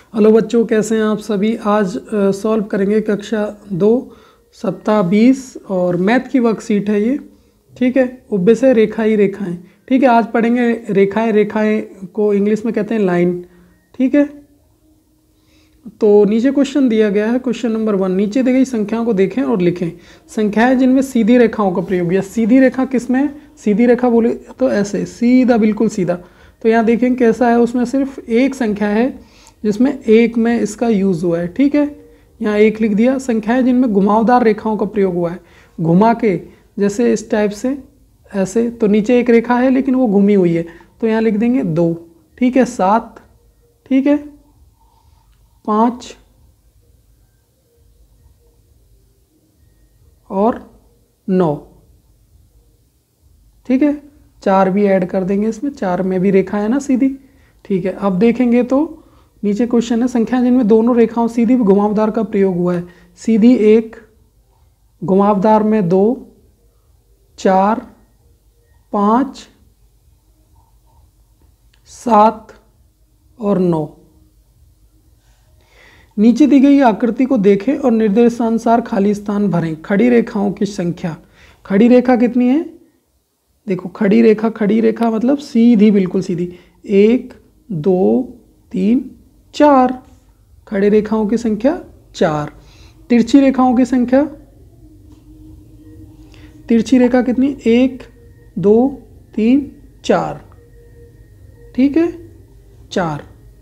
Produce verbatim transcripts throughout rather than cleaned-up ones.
Hello बच्चों, कैसे हैं आप सभी। आज सॉल्व करेंगे कक्षा दो सप्ताह बीस और मैथ की वर्कशीट है ये। ठीक है, उब्बे से रेखा ही रेखाएं। ठीक है, आज पढ़ेंगे रेखाएं। रेखाएं को इंग्लिश में कहते हैं लाइन। ठीक है, तो नीचे क्वेश्चन दिया गया है। क्वेश्चन नंबर वन, नीचे दी गई संख्याओं को देखें और लिखें। संख्याएं जिनमें सीधी रेखाओं का प्रयोग। या सीधी रेखा किसमें है? सीधी रेखा बोले तो ऐसे सीधा, बिल्कुल सीधा। तो यहाँ देखें कैसा है, उसमें सिर्फ एक संख्या है जिसमें एक में इसका यूज़ हुआ है। ठीक है, यहाँ एक लिख दिया। संख्याएं जिनमें घुमावदार रेखाओं का प्रयोग हुआ है, घुमा के, जैसे इस टाइप से ऐसे। तो नीचे एक रेखा है लेकिन वो घूमी हुई है, तो यहाँ लिख देंगे दो। ठीक है, सात, ठीक है, पाँच और नौ। ठीक है, चार भी ऐड कर देंगे इसमें, चार में भी रेखा है ना सीधी। ठीक है, अब देखेंगे तो नीचे क्वेश्चन है, संख्या जिनमें दोनों रेखाओं सीधी घुमावदार का प्रयोग हुआ है। सीधी एक, घुमावदार में दो, चार, पाँच, सात और नौ। नीचे दी गई आकृति को देखें और निर्देशानुसार खाली स्थान भरें। खड़ी रेखाओं की संख्या। खड़ी रेखा कितनी है? देखो, खड़ी रेखा, खड़ी रेखा मतलब सीधी, बिल्कुल सीधी। एक, दो, तीन, चार। खड़ी रेखाओं की संख्या चार। तिरछी रेखाओं की संख्या, तिरछी रेखा कितनी? एक, दो, तीन, चार। ठीक है, चार।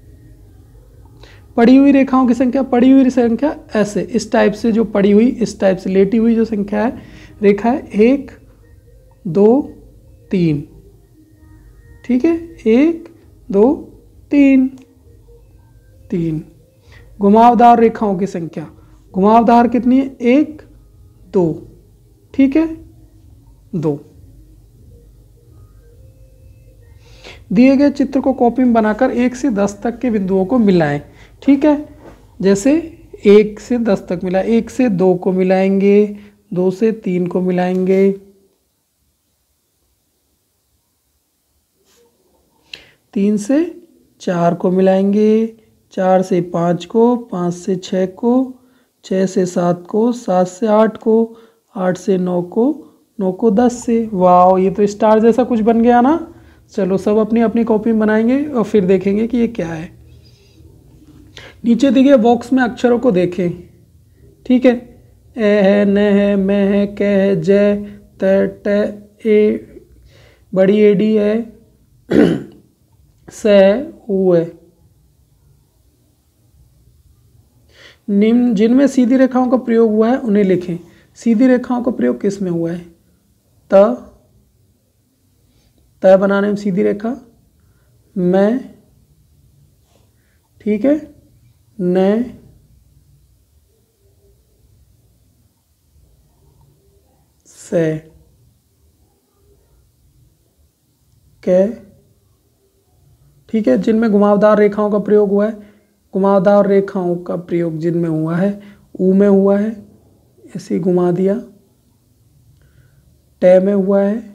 पड़ी हुई रेखाओं की संख्या, पड़ी हुई संख्या ऐसे, इस टाइप से, जो पड़ी हुई, इस टाइप से लेटी हुई जो संख्या है, रेखा है, एक, दो, तीन। ठीक है, एक, दो, तीन, तीन। घुमावदार रेखाओं की संख्या, घुमावदार कितनी है? एक, दो। ठीक है, दो। दिए गए चित्र को कॉपी में बनाकर एक से दस तक के बिंदुओं को मिलाएं। ठीक है, जैसे एक से दस तक मिला, एक से दो को मिलाएंगे, दो से तीन को मिलाएंगे, तीन से चार को मिलाएंगे, चार से पाँच को, पाँच से छः को, छः से सात को, सात से आठ को, आठ से नौ को, नौ को दस से। वाह, ये तो स्टार जैसा कुछ बन गया ना। चलो, सब अपनी अपनी कॉपी में बनाएंगे और फिर देखेंगे कि ये क्या है। नीचे दिए गए बॉक्स में अक्षरों को देखें। ठीक है, ए है, न है, मैं है, क है, जय, त, ट, ए, बड़ी एडी है, स है, ऊ है। निम्न जिनमें सीधी रेखाओं का प्रयोग हुआ है उन्हें लिखें। सीधी रेखाओं का प्रयोग किस में हुआ है? त, त बनाने में सीधी रेखा, मैं, ठीक है, न, से, के। ठीक है, जिनमें घुमावदार रेखाओं का प्रयोग हुआ है, घुमावदार रेखाओं का प्रयोग जिनमें हुआ है, ऊ में हुआ है, ऐसे घुमा दिया, टे में हुआ है,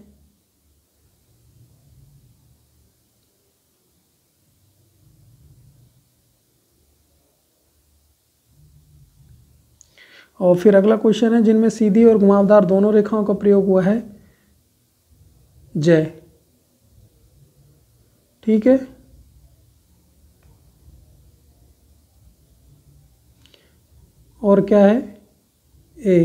और फिर अगला क्वेश्चन है, जिनमें सीधी और घुमावदार दोनों रेखाओं का प्रयोग हुआ है, जय। ठीक है, और क्या है? ए।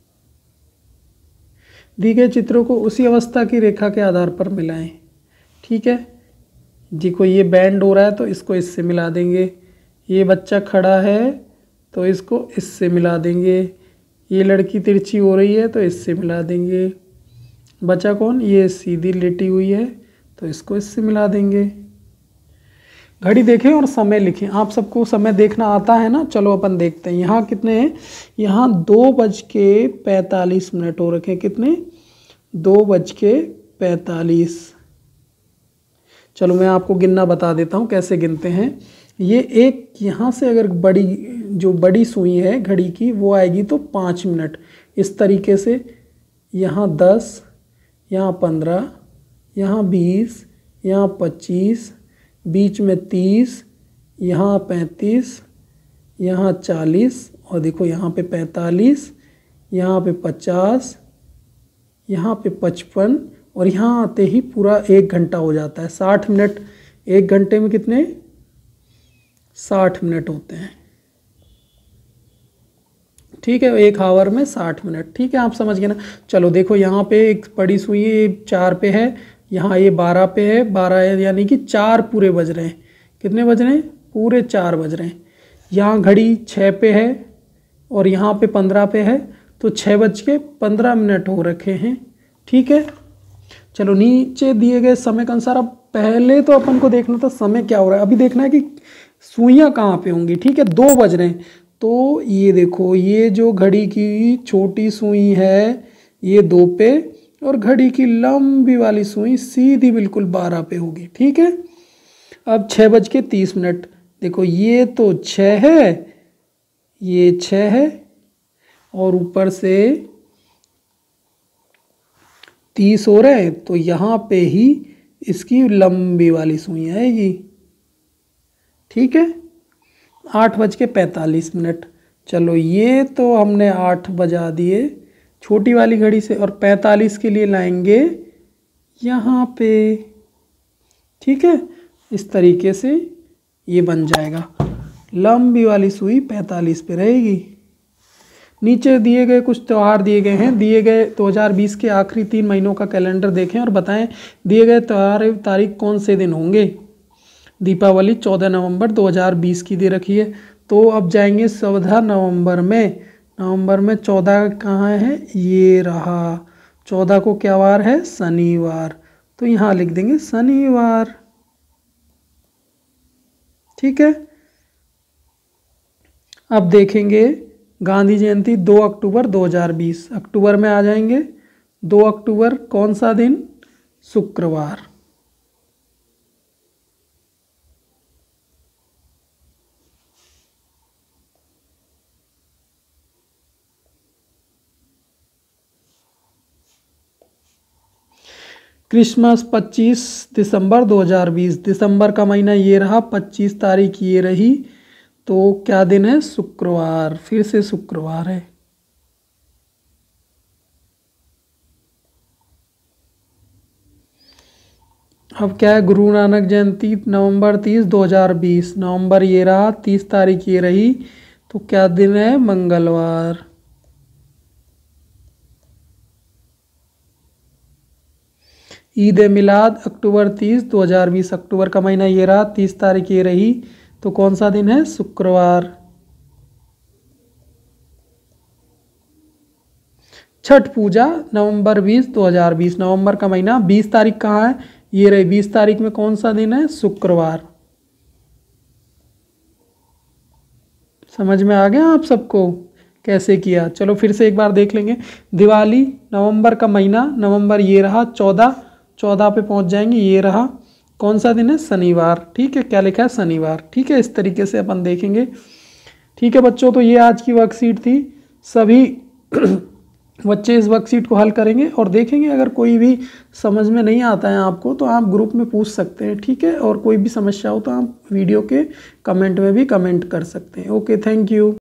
दी गए चित्रों को उसी अवस्था की रेखा के आधार पर मिलाएं। ठीक है जी, को ये बैंड हो रहा है तो इसको इससे मिला देंगे। ये बच्चा खड़ा है तो इसको इससे मिला देंगे। ये लड़की तिरछी हो रही है तो इससे मिला देंगे। बच्चा कौन? ये सीधी लेटी हुई है तो इसको इससे मिला देंगे। घड़ी देखें और समय लिखें। आप सबको समय देखना आता है ना। चलो अपन देखते हैं। यहाँ कितने हैं? यहाँ दो बज के पैंतालीस मिनट हो रखे। कितने? दो बज के पैंतालीस। चलो मैं आपको गिनना बता देता हूँ कैसे गिनते हैं। ये एक यहाँ से अगर बड़ी जो बड़ी सुई है घड़ी की वो आएगी तो पाँच मिनट। इस तरीके से यहाँ दस, यहाँ पंद्रह, यहाँ बीस, यहाँ पच्चीस, बीच में तीस, यहाँ पैंतीस, यहाँ चालीस, और देखो यहाँ पे पैंतालीस, यहाँ पे पचास, यहाँ पे पचपन, और यहाँ आते ही पूरा एक घंटा हो जाता है। साठ मिनट, एक घंटे में कितने, साठ मिनट होते हैं। ठीक है, एक आवर में साठ मिनट। ठीक है, आप समझ गए ना। चलो देखो यहाँ पे एक बड़ी सुई ये चार पे है, यहाँ ये बारह पे है, बारह है यानी कि चार पूरे बज रहे हैं। कितने बज रहे हैं, पूरे चार बज रहे हैं। यहाँ घड़ी छः पे है और यहाँ पे पंद्रह पे है, तो छः बज के पंद्रह मिनट हो रखे हैं। ठीक है, चलो नीचे दिए गए समय के अनुसार अब पहले तो अपन को देखना था समय क्या हो रहा है, अभी देखना है कि सुइयाँ कहाँ पे होंगी। ठीक है, दो बज रहे हैं, तो ये देखो ये जो घड़ी की छोटी सुई है ये दो पे, और घड़ी की लंबी वाली सुई सीधी बिल्कुल बारह पे होगी। ठीक है, अब छः बज के तीस मिनट, देखो ये तो छः है, ये छः है, और ऊपर से तीस हो रहे हैं, तो यहाँ पे ही इसकी लंबी वाली सुई आएगी। ठीक है, आठ बज के पैंतालीस मिनट, चलो ये तो हमने आठ बजा दिए छोटी वाली घड़ी से, और पैंतालीस के लिए लाएंगे यहाँ पे। ठीक है, इस तरीके से ये बन जाएगा, लंबी वाली सुई पैंतालीस पे रहेगी। नीचे दिए गए कुछ त्यौहार दिए गए हैं, दिए गए दो हज़ार बीस के आखिरी तीन महीनों का कैलेंडर देखें और बताएं दिए गए त्यौहार तारीख कौन से दिन होंगे। दीपावली चौदह नवंबर दो हज़ार बीस की दे रखी है, तो अब जाएंगे चौदह नवंबर में। नवंबर में चौदह कहाँ है, ये रहा। चौदह को क्या वार है, शनिवार, तो यहाँ लिख देंगे शनिवार। ठीक है, अब देखेंगे गांधी जयंती दो अक्टूबर दो हज़ार बीस, अक्टूबर में आ जाएंगे। दो अक्टूबर कौन सा दिन, शुक्रवार। क्रिसमस पच्चीस दिसंबर दो हज़ार बीस, दिसंबर का महीना ये रहा, पच्चीस तारीख ये रही, तो क्या दिन है, शुक्रवार, फिर से शुक्रवार है। अब क्या है, गुरु नानक जयंती नवंबर तीस दो हज़ार बीस, नवंबर ये रहा, तीस तारीख ये रही, तो क्या दिन है, मंगलवार। ईद ए मिलाद अक्टूबर तीस दो हज़ार बीस, अक्टूबर का महीना ये रहा, तीस तारीख ये रही, तो कौन सा दिन है, शुक्रवार। छठ पूजा नवंबर बीस दो हज़ार बीस, नवंबर का महीना, बीस तारीख कहाँ है, ये रही, बीस तारीख में कौन सा दिन है, शुक्रवार। समझ में आ गया आप सबको कैसे किया। चलो फिर से एक बार देख लेंगे। दिवाली नवंबर का महीना, नवंबर ये रहा, चौदह, चौदह पे पहुंच जाएंगे, ये रहा, कौन सा दिन है, शनिवार। ठीक है, क्या लिखा है, शनिवार। ठीक है, इस तरीके से अपन देखेंगे। ठीक है बच्चों, तो ये आज की वर्कशीट थी। सभी बच्चे इस वर्कशीट को हल करेंगे और देखेंगे, अगर कोई भी समझ में नहीं आता है आपको तो आप ग्रुप में पूछ सकते हैं। ठीक है, और कोई भी समस्या हो तो आप वीडियो के कमेंट में भी कमेंट कर सकते हैं। Okay, thank you.